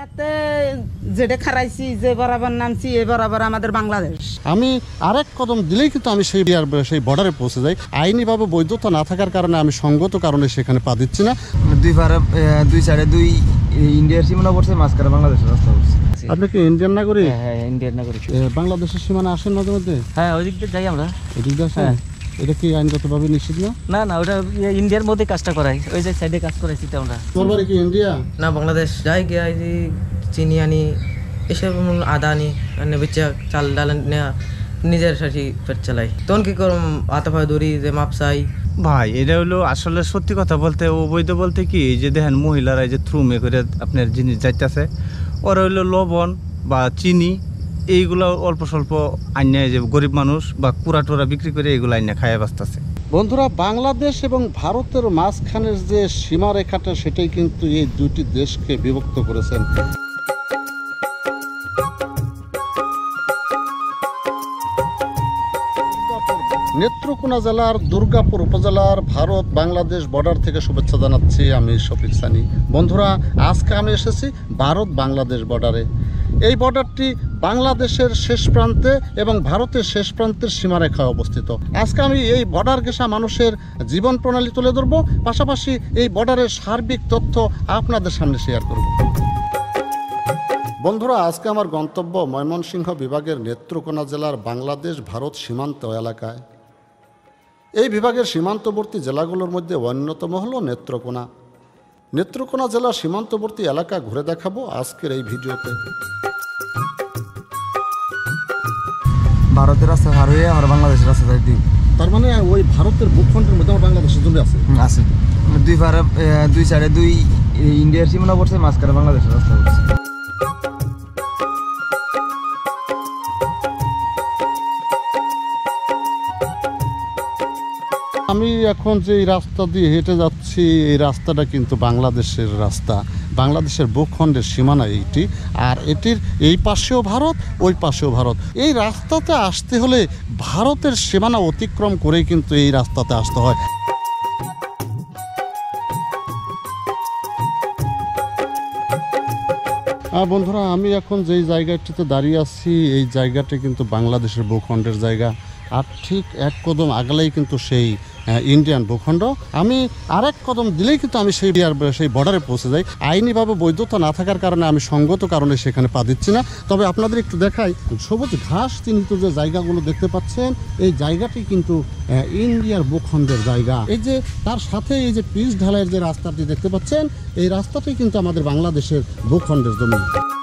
এটাতে যেটা খারাইছি যে বরাবর নামছি এ বরাবর আমাদের বাংলাদেশ। আমি আরেক কদম দিলেই কিন্তু আমি সেই বর্ডারে পৌঁছে যাই। আইনিভাবে বৈধতা না থাকার কারণে আমি সঙ্গত কারণে সেখানে পা দিচ্ছি না। দুই সাইডে দুই ইন্ডিয়ার সীমানা পড়ছে, মাঝখানে বাংলাদেশের রাস্তা পড়ছে। আপনি কি ইন্ডিয়ান নাগরিক? হ্যাঁ, ইন্ডিয়ান নাগরিক। বাংলাদেশের সীমানা আসেন মাঝে মধ্যে? হ্যাঁ, ওই দিক দিয়ে যাই আমরা। ওই দিক দিয়ে আসেন? এটা কি আইনগতভাবে নিষিদ্ধ না? না না, ওটা ইন্ডিয়ার মধ্যে কাজটা করাই, ওই যে সাইডে কাজ করাইছি আমরা। তোমার বাড়ি কি ইন্ডিয়া? না, বাংলাদেশ যাই গিয়া চিনি আনি, এসব আদা আনি, বেচা চাল ডাল নেওয়া, নিজের সাথে পেট চালাই। তখন কি করম আতাফায় দৌড়ি যে মাপসাই। ভাই এটা হলো আসলে সত্যি কথা বলতে অবৈধ বলতে কি, যে দেখেন মহিলারা যে থ্রু মে করে আপনার জিনিস যাইতেছে, ওরা হইলো লবণ বা চিনি এইগুলো অল্প স্বল্প আইনায়, যে গরিব মানুষ বা কুড়া টুরা বিক্রি করে এইগুলো আইনা খাইয়া বাঁচতেছে। বন্ধুরা, বাংলাদেশ এবং ভারতের মাঝখানের যে সীমারেখাটা সেটাই কিন্তু এই দুটি দেশকে বিভক্ত করেছেন। নেত্রকোনা জেলার দুর্গাপুর উপজেলার ভারত বাংলাদেশ বর্ডার থেকে শুভেচ্ছা জানাচ্ছি আমি শফিক সানি। বন্ধুরা, আজকে আমি এসেছি ভারত বাংলাদেশ বর্ডারে। এই বর্ডারটি বাংলাদেশের শেষ প্রান্তে এবং ভারতের শেষ প্রান্তের সীমারেখায় অবস্থিত। আজকে আমি এই বর্ডার ঘেঁষা মানুষের জীবন প্রণালী তুলে ধরব, পাশাপাশি এই বর্ডারের সার্বিক তথ্য আপনাদের সামনে শেয়ার করব। বন্ধুরা, আজকে আমার গন্তব্য ময়মনসিংহ বিভাগের নেত্রকোনা জেলার বাংলাদেশ ভারত সীমান্ত এলাকায়। এই বিভাগের সীমান্তবর্তী জেলাগুলোর মধ্যে অন্যতম হল নেত্রকোনা। নেত্রকোনা জেলার সীমান্তবর্তী এলাকা ঘুরে দেখাবো আজকের এই ভিডিওতে। ভারতের রাস্তা পার হয়ে আমরা বাংলাদেশের রাস্তা যাই। তার মানে ওই ভারতের ভূখণ্ডের মধ্যে আমার বাংলাদেশের জমি আছে? আছে। দুই সাইডে দুই ইন্ডিয়ার সীমানা পড়ছে, মাঝখানে বাংলাদেশের রাস্তা পড়ছে। আমি এখন যে রাস্তা দিয়ে হেঁটে যাচ্ছি, এই রাস্তাটা কিন্তু বাংলাদেশের রাস্তা, বাংলাদেশের ভূখণ্ডের সীমানা এইটি। আর এটির এই পাশেও ভারত, ওই পাশেও ভারত। এই রাস্তাতে আসতে হলে ভারতের সীমানা অতিক্রম করেই কিন্তু এই রাস্তাতে আসতে হয়। বন্ধুরা, আমি এখন যেই জায়গাটিতে দাঁড়িয়ে আছি, এই জায়গাটি কিন্তু বাংলাদেশের ভূখণ্ডের জায়গা। আর ঠিক এক কদম আগলেই কিন্তু সেই ইন্ডিয়ান ভূখণ্ড। আমি আরেক কদম দিলেই কিন্তু আমি সেই বর্ডারে পৌঁছে যাই। আইনিভাবে বৈধতা না থাকার কারণে আমি সঙ্গত কারণে সেখানে পা দিচ্ছি না। তবে আপনাদের একটু দেখাই, সবুজ ঘাস চিহ্নিত যে জায়গাগুলো দেখতে পাচ্ছেন, এই জায়গাটি কিন্তু ইন্ডিয়ার ভূখণ্ডের জায়গা। এই যে তার সাথে এই যে পিচ ঢালাইয়ের যে রাস্তাটি দেখতে পাচ্ছেন, এই রাস্তাটি কিন্তু আমাদের বাংলাদেশের ভূখণ্ডের জমি।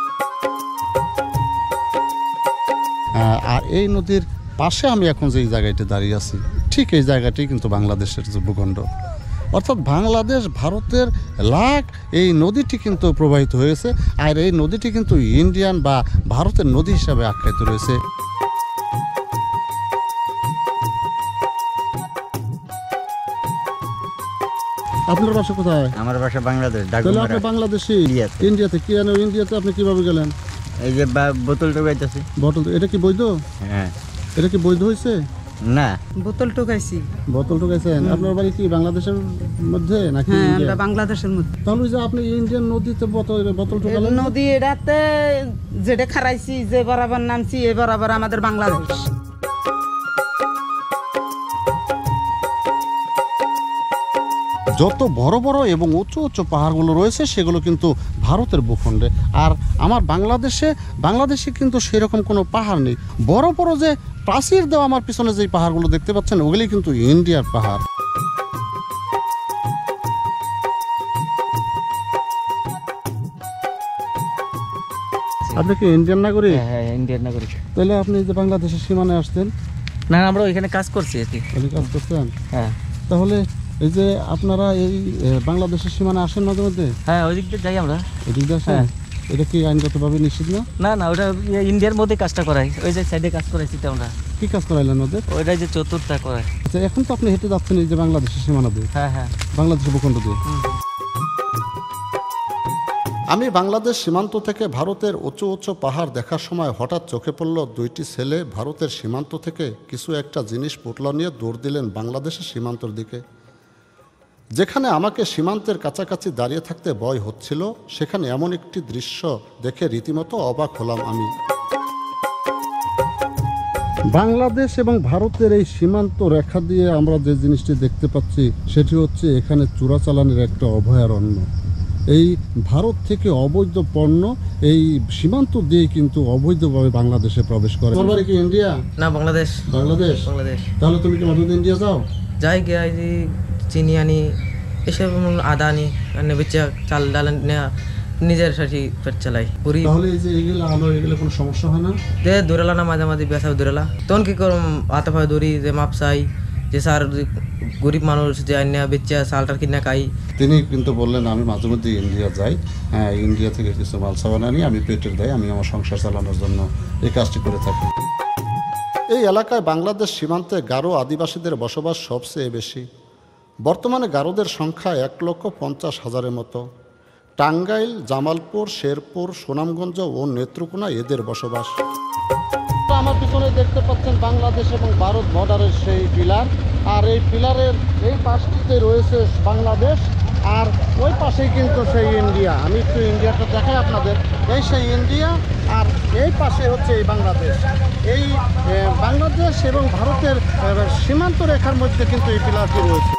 আর এই নদীর পাশে আমি এখন যে জায়গাটি দাঁড়িয়ে আছি, ঠিক এই জায়গাটি কিন্তু বাংলাদেশের যে ভূখণ্ড, অর্থাৎ বাংলাদেশ ভারতের লাগ এই নদীটি কিন্তু প্রবাহিত হয়েছে। আর এই নদীটি কিন্তু ইন্ডিয়ান বা ভারতের নদী হিসাবে আখ্যায়িত রয়েছে। আপনার বাসা কোথায়? আমার বাসা বাংলাদেশ। তাহলে আপনি বাংলাদেশি? ইন্ডিয়াতে কি জানেন? ইন্ডিয়াতে আপনি কিভাবে গেলেন? এই যে বোতল টোকাইতেছি। বোতল, এটা কি বৈধ? হ্যাঁ। এটা কি বৈধ হয়েছে? না, বোতল টোকাইছি। বোতল টোকাইছেন? আপনার বাড়ি কি বাংলাদেশের মধ্যে নাকি? হ্যাঁ, আমরা বাংলাদেশের মধ্যে। তাহলে যে আপনি ইন্ডিয়ান নদীতে বোতল টোকালেন? নদী এটাতে যেটা খারাইছি যে বরাবর নামছি এ বরাবর আমাদের বাংলাদেশ। যত বড় বড় এবং উঁচু উঁচু পাহাড়গুলো রয়েছে সেগুলো কিন্তু ভারতের ভূখণ্ডে। আর আমার বাংলাদেশে কিন্তু সেরকম কোনো পাহাড় নেই। বড় বড় যে প্রাচীর দেওয়া আমার পিছনে যে পাহাড়গুলো দেখতে পাচ্ছেন, ওগুলি কিন্তু ইন্ডিয়ার পাহাড়। আপনি কি ইন্ডিয়ান নাগরিক? হ্যাঁ, ইন্ডিয়ান নাগরিক। তাহলে আপনি যে বাংলাদেশের সীমানায় আসতেন? না, আমরা ওইখানে কাজ করছি আর কি। কাজ করছেন? হ্যাঁ। তাহলে এই যে আপনারা এই বাংলাদেশের সীমানা আসেন মাঝে মধ্যে? হ্যাঁ, ওই দিক দিয়ে যাই আমরা। ওই দিক দিয়ে আসেন? এটা কি আইনগতভাবে নিষিদ্ধ না? না না, ওটা ইন্ডিয়ার মধ্যে কাজটা করাই, ওই যে সাইডে কাজ করাইছি আমরা। কি কাজ করাইলেন ওদের? ওইটাই যে চতুর্থটা করাই। আচ্ছা, এখন তো আপনি হেঁটে যাচ্ছেন এই যে বাংলাদেশের সীমানা দিয়ে। হ্যাঁ হ্যাঁ, বাংলাদেশের ভূখণ্ড দিয়ে। আমি বাংলাদেশ সীমান্ত থেকে ভারতের উঁচু উঁচু পাহাড় দেখার সময় হঠাৎ চোখে পড়ল দুইটি ছেলে ভারতের সীমান্ত থেকে কিছু একটা জিনিস পুটলা নিয়ে দৌড় দিলেন বাংলাদেশের সীমান্তর দিকে। যেখানে আমাকে সীমান্তের কাছাকাছি দাঁড়িয়ে থাকতে ভয় হচ্ছিল, সেখানে এমন একটি দৃশ্য দেখে রীতিমতো অবাক হলাম আমি। বাংলাদেশ এবং ভারতের এই সীমান্ত রেখা দিয়ে আমরা যে জিনিসটি দেখতে পাচ্ছি সেটি হচ্ছে এখানে চোরাচালানের একটা অভয়ারণ্য। এই ভারত থেকে অবৈধ পণ্য এই সীমান্ত দিয়ে কিন্তু অবৈধভাবে বাংলাদেশে প্রবেশ করে। তোমার বাড়ি কি ইন্ডিয়া? না, বাংলাদেশ। বাংলাদেশ? বাংলাদেশ। তাহলে তুমি কি মাঝে ইন্ডিয়া যাও? যাই গিয়ে এই যে চিনি আনি, এসব আদা আনি, বেচা চাল ডাল নেওয়া, নিজের সাথে পেট চালাই পুরি। তাহলে এই যে এগুলো আলো, এগুলো কোনো সমস্যা হয় না? যে দৌড়ালা না, মাঝে মাঝে বেসা দৌড়ালা, তখন কি করম হাতে পায়ে দৌড়ি, যে মাপ চাই, যে স্যার গরিব মানুষ যে আনিয়া বেচা চালটার কিনা খাই। তিনি কিন্তু বললেন আমি মাঝে মধ্যে ইন্ডিয়া যাই, হ্যাঁ ইন্ডিয়া থেকে কিছু মাল সামান আনি, আমি পেটের দেয়, আমি আমার সংসার চালানোর জন্য এই কাজটি করে থাকি। এই এলাকায় বাংলাদেশ সীমান্তে গারো আদিবাসীদের বসবাস সবচেয়ে বেশি। বর্তমানে গারোদের সংখ্যা 1,50,000-এর মতো। টাঙ্গাইল, জামালপুর, শেরপুর, সুনামগঞ্জ ও নেত্রকোনা এদের বসবাস। আমার পিছনে দেখতে পাচ্ছেন বাংলাদেশ এবং ভারত বর্ডারের সেই পিলার, আর এই পিলারের এই পাশটিতে রয়েছে বাংলাদেশ, আর ওই পাশেই কিন্তু সেই ইন্ডিয়া। আমি একটু ইন্ডিয়াটা দেখাই আপনাদের। এই সেই ইন্ডিয়া, আর এই পাশে হচ্ছে এই বাংলাদেশ। এই বাংলাদেশ এবং ভারতের সীমান্ত রেখার মধ্যে কিন্তু এই পিলারটি রয়েছে।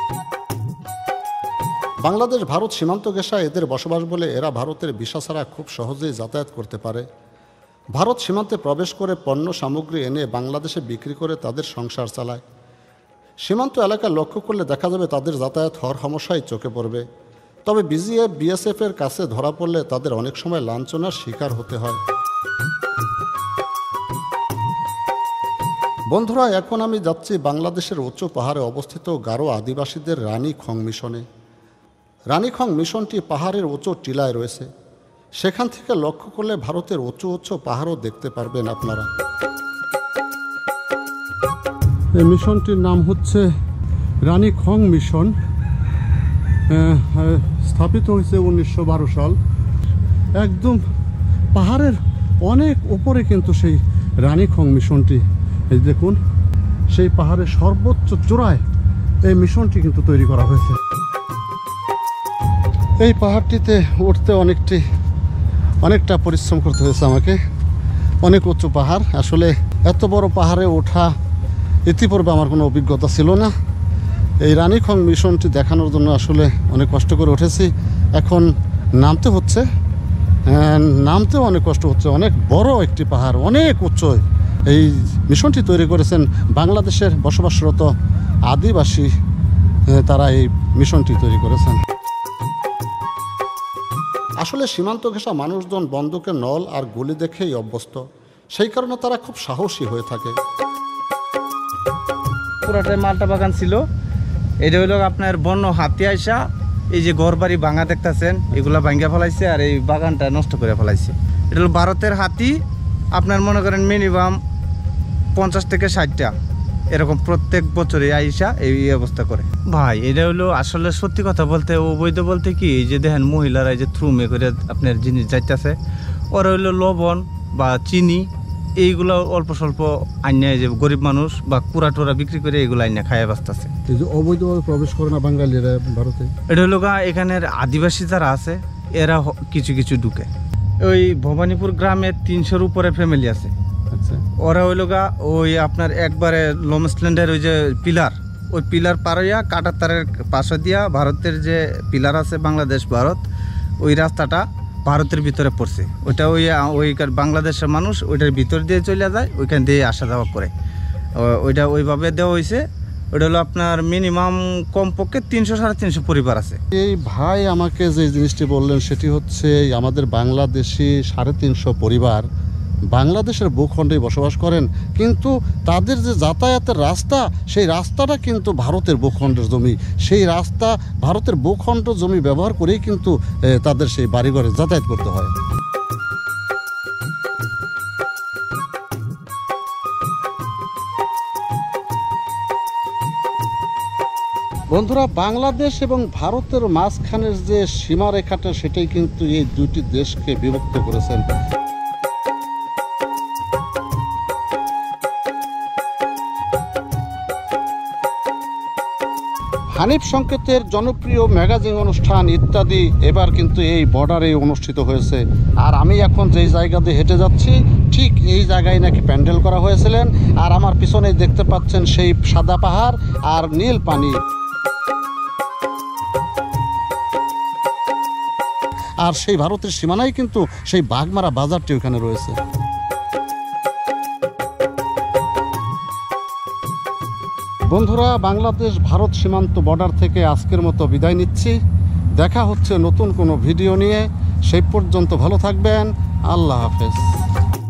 বাংলাদেশ ভারত সীমান্ত ঘেঁষা এদের বসবাস বলে এরা ভারতের ভিসা ছাড়া খুব সহজেই যাতায়াত করতে পারে। ভারত সীমান্তে প্রবেশ করে পণ্য সামগ্রী এনে বাংলাদেশে বিক্রি করে তাদের সংসার চালায়। সীমান্ত এলাকা লক্ষ্য করলে দেখা যাবে তাদের যাতায়াত হওয়ার সমস্যাই চোখে পড়বে। তবে বিজিএফ, বিএসএফের কাছে ধরা পড়লে তাদের অনেক সময় লাঞ্ছনার শিকার হতে হয়। বন্ধুরা, এখন আমি যাচ্ছি বাংলাদেশের উঁচু পাহাড়ে অবস্থিত গারো আদিবাসীদের রানীখং মিশনে। রানীখং মিশনটি পাহাড়ের উঁচু টিলায় রয়েছে। সেখান থেকে লক্ষ্য করলে ভারতের উঁচু উঁচু পাহাড়ও দেখতে পারবেন আপনারা। এই মিশনটির নাম হচ্ছে রানীখং মিশন। স্থাপিত হয়েছে 1912 সাল। একদম পাহাড়ের অনেক উপরে কিন্তু সেই রানীখং মিশনটি, এই দেখুন সেই পাহাড়ের সর্বোচ্চ চূড়ায় এই মিশনটি কিন্তু তৈরি করা হয়েছে। এই পাহাড়টিতে উঠতে অনেকটা পরিশ্রম করতে হয়েছে আমাকে। অনেক উঁচু পাহাড়, আসলে এত বড় পাহাড়ে ওঠা ইতিপূর্বে আমার কোনো অভিজ্ঞতা ছিল না। এই রানীখং মিশনটি দেখানোর জন্য আসলে অনেক কষ্ট করে উঠেছি। এখন নামতেও অনেক কষ্ট হচ্ছে। অনেক বড় একটি পাহাড়, অনেক উচ্চ। এই মিশনটি তৈরি করেছেন বাংলাদেশের বসবাসরত আদিবাসী, তারা এই মিশনটি তৈরি করেছেন। আসলে সীমান্ত ঘেঁষা মানুষজন বন্দুকের নল আর গুলি দেখেই অভ্যস্ত, সেই কারণে তারা খুব সাহসী হয়ে থাকে। পুরাটাই মালটা বাগান ছিল। এটা হইল আপনার বন্য হাতি আইসা এই যে ঘর বাড়ি ভাঙা দেখতেছেন, এগুলা ভাঙ্গা ফেলাইছে আর এই বাগানটা নষ্ট করে ফেলাইছে। এটা হলো ভারতের হাতি, আপনার মনে করেন মিনিমাম 50 থেকে 60টা এরকম প্রত্যেক বছরে আইসা এই অবস্থা করে। ভাই এটা হলো আসলে সত্যি কথা বলতে, অবৈধ বলতে কি, এই যে দেখেন মহিলারা এই যে থ্রুমে করে আপনার জিনিস যাইতেছে, ওরা হইলো লবণ বা চিনি এইগুলো অল্প স্বল্প আইনা, যে গরিব মানুষ বা কুড়া টোরা বিক্রি করে এগুলো আইনা খাইয়া বাঁচতেছে। এই যে অবৈধভাবে প্রবেশ করে না বাঙালিরা ভারতে, এটা হলো এখানের আদিবাসী যারা আছে এরা কিছু কিছু ঢুকে। ওই ভবানীপুর গ্রামে 300-র উপরে ফ্যামিলি আছে। আচ্ছা, ওরা হইল ওই আপনার একবারে লমসল্যান্ডের ওই যে পিলার, ওই পিলার পাড়াইয়া কাটার তারের পাশে দিয়া ভারতের যে পিলার আছে বাংলাদেশ ভারত, ওই রাস্তাটা ভারতের ভিতরে পড়ছে। ওইটা ওই বাংলাদেশের মানুষ ওইটার ভিতর দিয়ে চলে যায়, ওইখান দিয়ে আসা যাওয়া করে। ওইটা ওইভাবে দেওয়া হয়েছে। ওইটা হলো আপনার মিনিমাম কমপক্ষে 300-350 পরিবার আছে। এই ভাই আমাকে যে জিনিসটি বললেন সেটি হচ্ছে আমাদের বাংলাদেশি 350 পরিবার বাংলাদেশের ভূখণ্ডে বসবাস করেন, কিন্তু তাদের যে যাতায়াতের রাস্তা, সেই রাস্তাটা কিন্তু ভারতের ভূখণ্ডের জমি। সেই রাস্তা ভারতের ভূখণ্ড জমি ব্যবহার করেই কিন্তু তাদের সেই বাড়িঘরে যাতায়াত করতে হয়। বন্ধুরা, বাংলাদেশ এবং ভারতের মাঝখানের যে সীমারেখাটা, সেটাই কিন্তু এই দুটি দেশকে বিভক্ত করেছেন। হানিফ সংকেতের জনপ্রিয় ম্যাগাজিন অনুষ্ঠান ইত্যাদি এবার কিন্তু এই বর্ডারে অনুষ্ঠিত হয়েছে। আর আমি এখন যেই জায়গা দিয়ে হেঁটে যাচ্ছি ঠিক এই জায়গায় নাকি প্যান্ডেল করা হয়েছিলেন। আর আমার পিছনেই দেখতে পাচ্ছেন সেই সাদা পাহাড় আর নীল পানি। আর সেই ভারতের সীমানায় কিন্তু সেই বাঘমারা বাজারটি ওখানে রয়েছে। বন্ধুরা, বাংলাদেশ ভারত সীমান্ত বর্ডার থেকে আজকের মতো বিদায় নিচ্ছি। দেখা হচ্ছে নতুন কোনো ভিডিও নিয়ে। সেই পর্যন্ত ভালো থাকবেন। আল্লাহ হাফেজ।